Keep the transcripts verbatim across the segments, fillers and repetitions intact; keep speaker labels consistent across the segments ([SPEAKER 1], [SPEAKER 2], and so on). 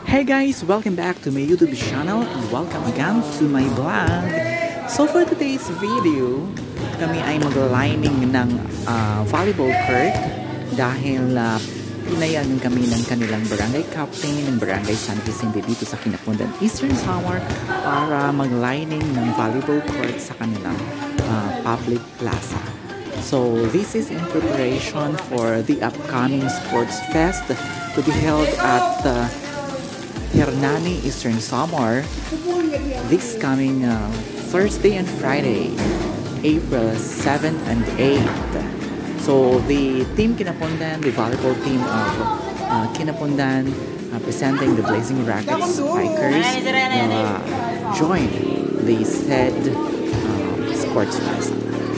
[SPEAKER 1] Hey guys! Welcome back to my YouTube channel and welcome again to my vlog. So for today's video, kami ay mag-lining ng uh, volleyball court dahil uh, pinayagan kami ng kanilang barangay captain ng barangay San Vicente dito sa Kinapundan Eastern Samar para mag-lining ng volleyball court sa kanilang uh, public plaza. So this is in preparation for the upcoming Sports Fest to be held at uh, Hernani, Eastern Samar this coming uh, Thursday and Friday, April seventh and eighth. So the team Kinapundan, the volleyball team of uh, Kinapundan, uh, presenting the Blazing Rackets Spikers, will uh, join the said uh, Sports Fest.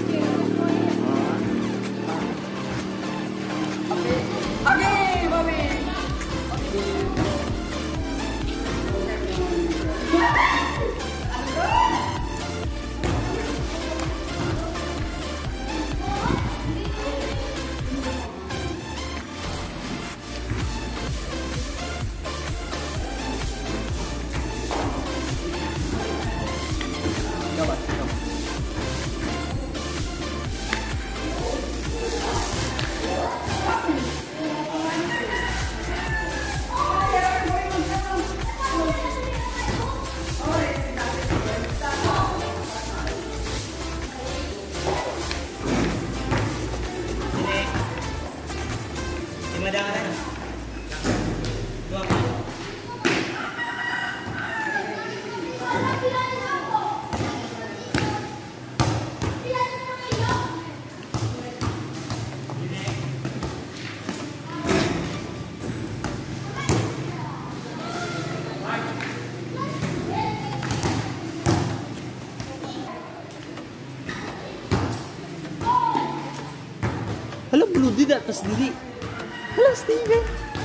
[SPEAKER 2] Hala, blue di da, tas dili. Hala, Steven.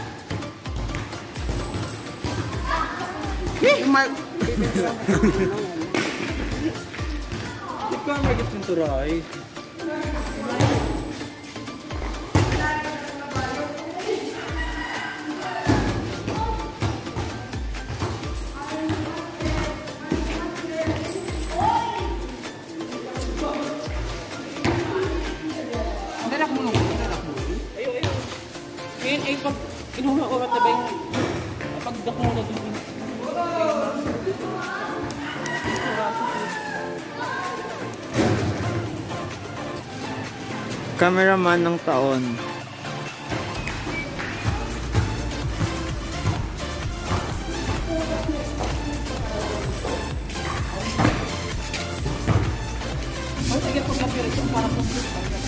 [SPEAKER 2] Eh, Mark. Di ka magigit yung turay.
[SPEAKER 3] Ay, pag inuha ko na ba yung pagdak mo na dito?
[SPEAKER 2] Cameraman ng taon.
[SPEAKER 3] Ay, sige, pag-lapir ito para complete.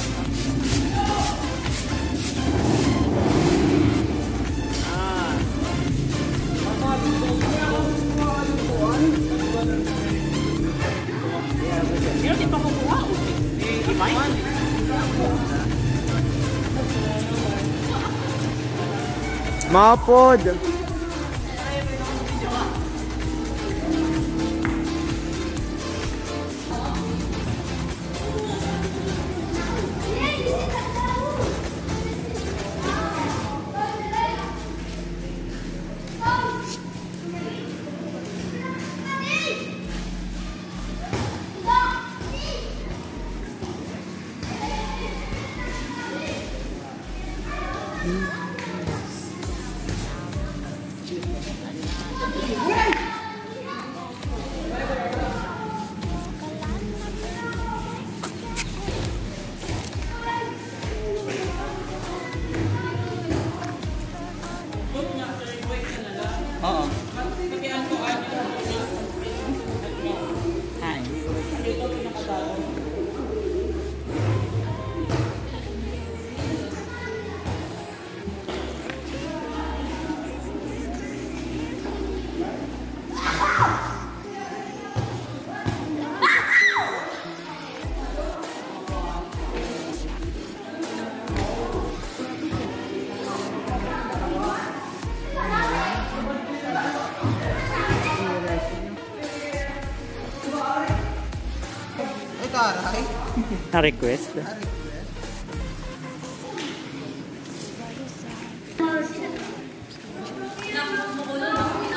[SPEAKER 3] Pero di pa kukuha. Imayin.
[SPEAKER 2] Mapod.
[SPEAKER 1] Oo.
[SPEAKER 3] Hi.
[SPEAKER 2] Na-request.
[SPEAKER 4] Nakuha mo ko lang.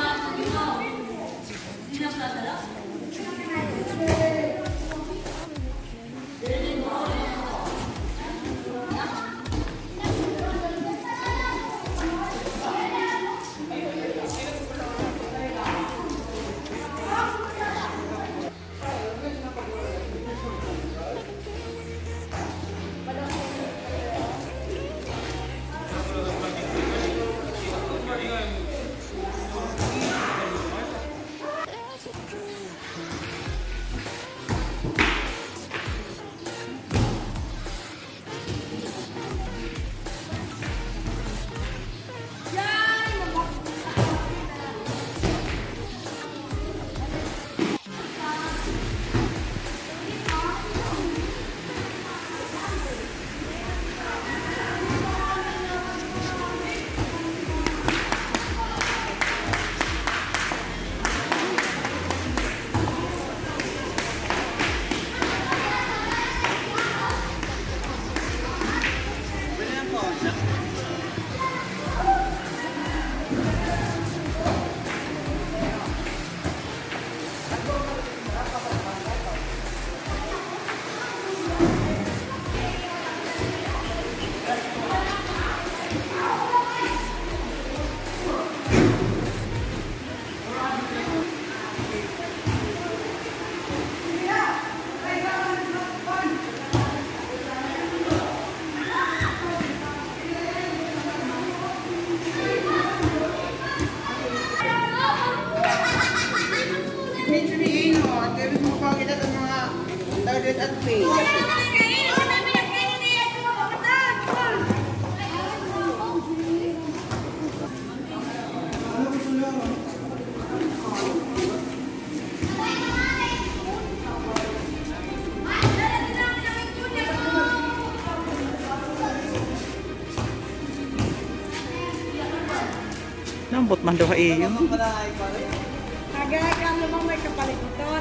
[SPEAKER 1] Nambot man daw eh yun.
[SPEAKER 4] Agay ka naman may kapalitan.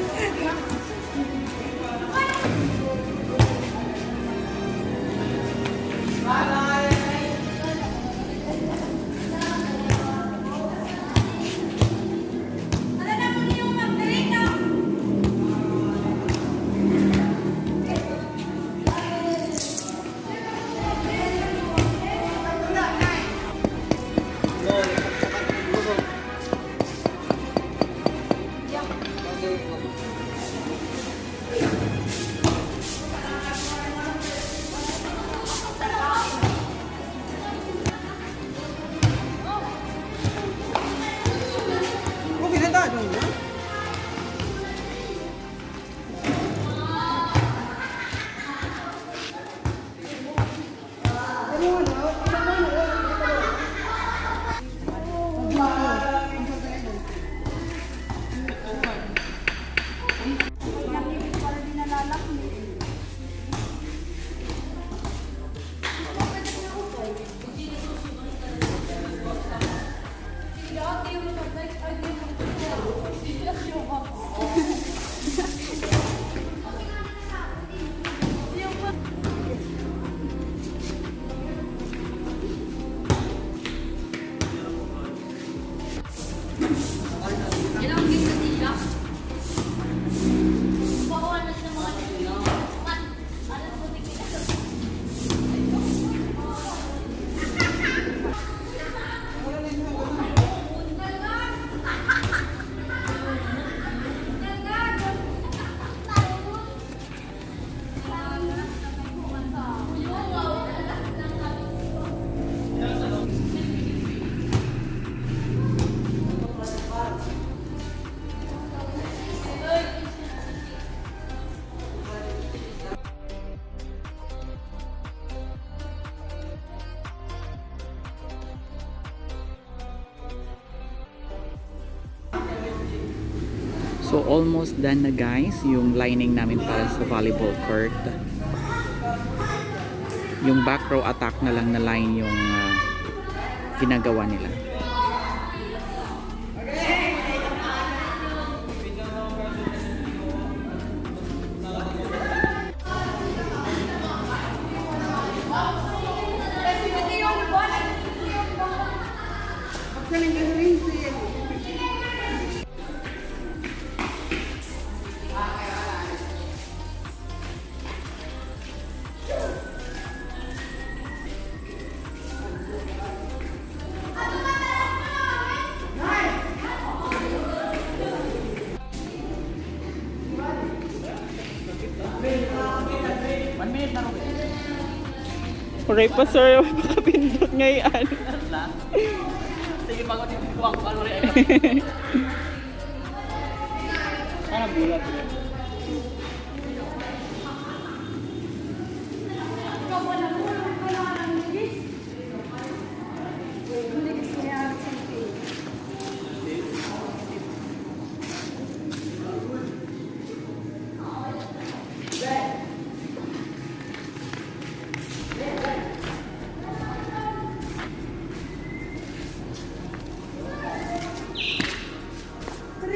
[SPEAKER 1] So almost done na guys yung lining namin para sa volleyball court. Yung back row attack na lang na line yung uh, ginagawa nila.
[SPEAKER 2] Alright pa sir, makapindot ngayon.
[SPEAKER 3] Sige, bago din ko ang ano rin.
[SPEAKER 2] Ano bulat?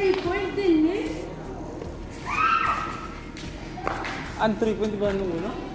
[SPEAKER 2] Ang three point ba nung una?